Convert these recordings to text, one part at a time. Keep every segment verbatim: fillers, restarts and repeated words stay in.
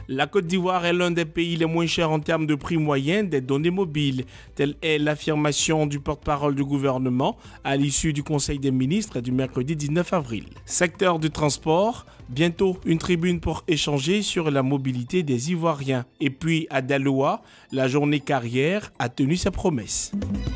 La Côte d'Ivoire est l'un des pays les moins chers en termes de prix moyen des données mobiles. Telle est l'affirmation du porte-parole du gouvernement à l'issue du Conseil des ministres du mercredi dix-neuf avril. Secteur du transport, bientôt une tribune pour échanger sur la mobilité des Ivoiriens. Et puis à Daloa, la journée carrière a tenu ses promesses.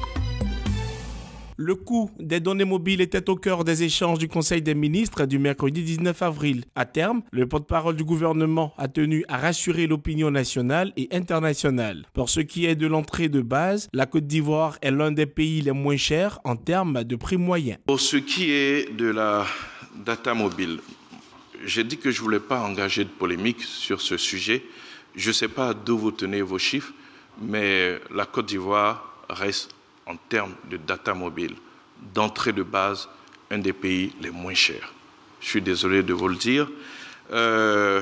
Le coût des données mobiles était au cœur des échanges du Conseil des ministres du mercredi dix-neuf avril. À terme, le porte-parole du gouvernement a tenu à rassurer l'opinion nationale et internationale. Pour ce qui est de l'entrée de base, la Côte d'Ivoire est l'un des pays les moins chers en termes de prix moyen. Pour ce qui est de la data mobile, j'ai dit que je ne voulais pas engager de polémique sur ce sujet. Je ne sais pas d'où vous tenez vos chiffres, mais la Côte d'Ivoire reste en termes de data mobile, d'entrée de base, un des pays les moins chers. Je suis désolé de vous le dire. Euh,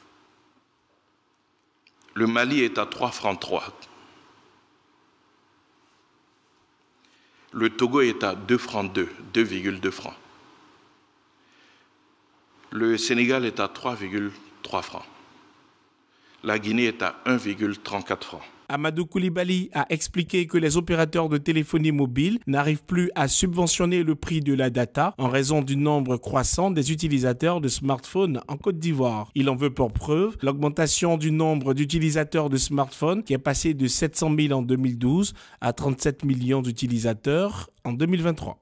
le Mali est à trois francs trois. Le Togo est à deux francs deux, deux virgule deux francs. Le Sénégal est à trois virgule trois francs. La Guinée est à un virgule trente-quatre francs. Amadou Koulibaly a expliqué que les opérateurs de téléphonie mobile n'arrivent plus à subventionner le prix de la data en raison du nombre croissant des utilisateurs de smartphones en Côte d'Ivoire. Il en veut pour preuve l'augmentation du nombre d'utilisateurs de smartphones qui est passé de sept cent mille en deux mille douze à trente-sept millions d'utilisateurs en deux mille vingt-trois.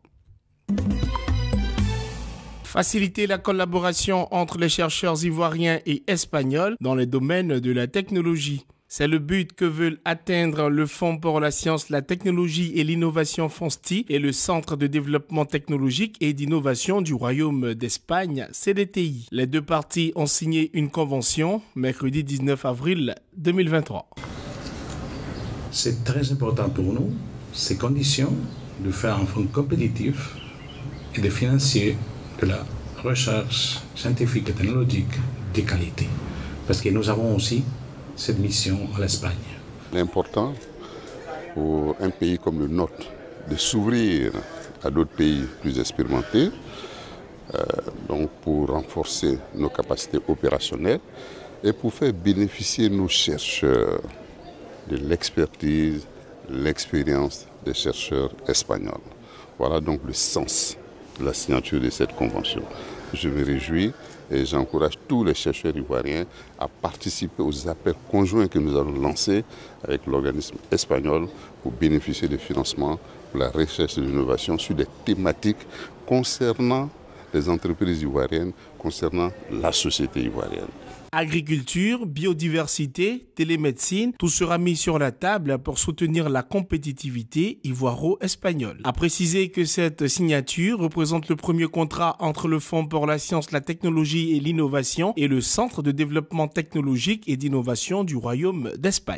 Faciliter la collaboration entre les chercheurs ivoiriens et espagnols dans les domaines de la technologie. C'est le but que veulent atteindre le Fonds pour la science, la technologie et l'innovation FONSTI et le Centre de développement technologique et d'innovation du Royaume d'Espagne, C D T I. Les deux parties ont signé une convention mercredi dix-neuf avril deux mille vingt-trois. C'est très important pour nous, ces conditions, de faire un fonds compétitif et de financer de la recherche scientifique et technologique de qualité. Parce que nous avons aussi cette mission à l'Espagne. L'important pour un pays comme le nôtre de s'ouvrir à d'autres pays plus expérimentés, euh, donc pour renforcer nos capacités opérationnelles et pour faire bénéficier nos chercheurs de l'expertise, l'expérience des chercheurs espagnols. Voilà donc le sens de la signature de cette convention. Je me réjouis et j'encourage tous les chercheurs ivoiriens à participer aux appels conjoints que nous allons lancer avec l'organisme espagnol pour bénéficier des financements pour la recherche et l'innovation sur des thématiques concernant les entreprises ivoiriennes, concernant la société ivoirienne. Agriculture, biodiversité, télémédecine, tout sera mis sur la table pour soutenir la compétitivité ivoiro-espagnole. A préciser que cette signature représente le premier contrat entre le Fonds pour la science, la technologie et l'innovation et le Centre de développement technologique et d'innovation du Royaume d'Espagne.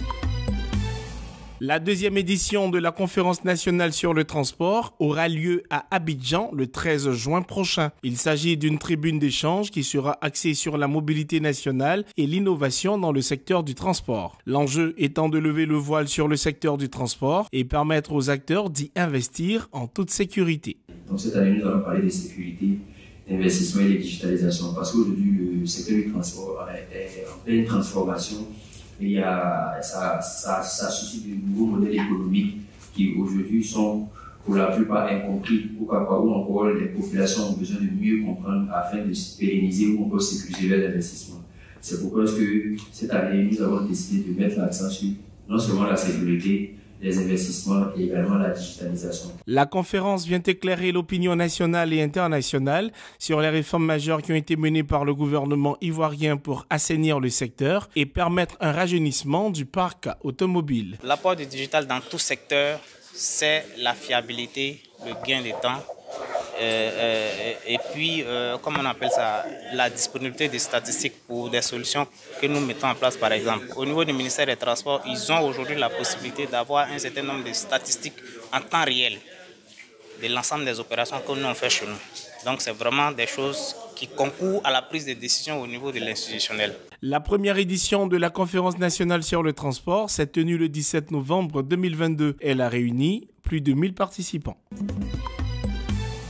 La deuxième édition de la Conférence nationale sur le transport aura lieu à Abidjan le treize juin prochain. Il s'agit d'une tribune d'échange qui sera axée sur la mobilité nationale et l'innovation dans le secteur du transport. L'enjeu étant de lever le voile sur le secteur du transport et permettre aux acteurs d'y investir en toute sécurité. Donc cette année, nous allons parler de sécurité, d'investissement et de digitalisation parce qu'aujourd'hui, le secteur du transport est en pleine transformation. Il y a, ça, ça, ça suscite de nouveaux modèles économiques qui aujourd'hui sont pour la plupart incompris ou encore les populations ont besoin de mieux comprendre afin de se pérenniser ou encore sécuriser leurs investissements. C'est pourquoi que cette année, nous avons décidé de mettre l'accent sur non seulement la sécurité, les investissements et également la digitalisation. La conférence vient éclairer l'opinion nationale et internationale sur les réformes majeures qui ont été menées par le gouvernement ivoirien pour assainir le secteur et permettre un rajeunissement du parc automobile. L'apport du digital dans tout secteur, c'est la fiabilité, le gain de temps euh, euh, et puis, euh, comme on appelle ça, la disponibilité des statistiques pour des solutions que nous mettons en place, par exemple. Au niveau du ministère des Transports, ils ont aujourd'hui la possibilité d'avoir un certain nombre de statistiques en temps réel de l'ensemble des opérations que nous on fait chez nous. Donc, c'est vraiment des choses qui concourent à la prise de décision au niveau de l'institutionnel. La première édition de la Conférence nationale sur le transport s'est tenue le dix-sept novembre deux mille vingt-deux. Elle a réuni plus de mille participants.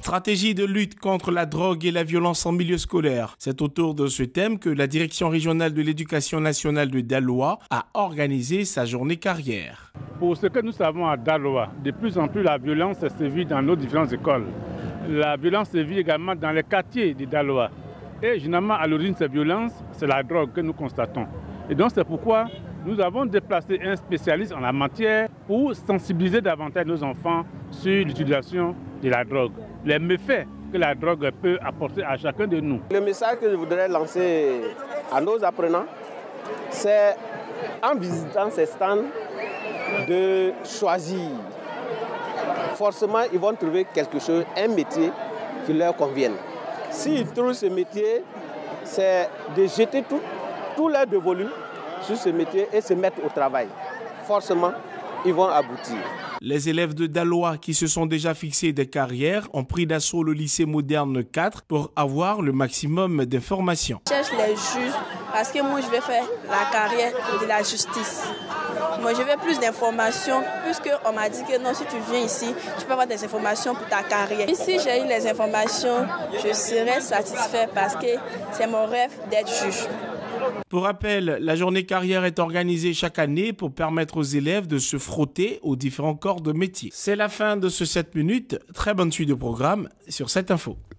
Stratégie de lutte contre la drogue et la violence en milieu scolaire. C'est autour de ce thème que la Direction régionale de l'éducation nationale de Daloa a organisé sa journée carrière. Pour ce que nous savons à Daloa, de plus en plus la violence sévit dans nos différentes écoles. La violence sévit également dans les quartiers de Daloa. Et généralement, à l'origine de ces violences, c'est la drogue que nous constatons. Et donc c'est pourquoi nous avons déplacé un spécialiste en la matière pour sensibiliser davantage nos enfants sur l'utilisation de la drogue, les méfaits que la drogue peut apporter à chacun de nous. Le message que je voudrais lancer à nos apprenants, c'est en visitant ces stands de choisir. Forcément, ils vont trouver quelque chose, un métier qui leur convienne. S'ils trouvent ce métier, c'est de jeter tout, tout leur dévolu sur ce métier et se mettre au travail. Forcément, ils vont aboutir. Les élèves de Daloa qui se sont déjà fixés des carrières ont pris d'assaut le lycée moderne quatre pour avoir le maximum d'informations. Je cherche les juges parce que moi je vais faire la carrière de la justice. Moi je veux plus d'informations puisqu'on m'a dit que non, si tu viens ici, tu peux avoir des informations pour ta carrière. Ici j'ai eu les informations, je serai satisfait parce que c'est mon rêve d'être juge. Pour rappel, la journée carrière est organisée chaque année pour permettre aux élèves de se frotter aux différents corps de métier. C'est la fin de ce sept minutes. Très bonne suite de programme sur cette info.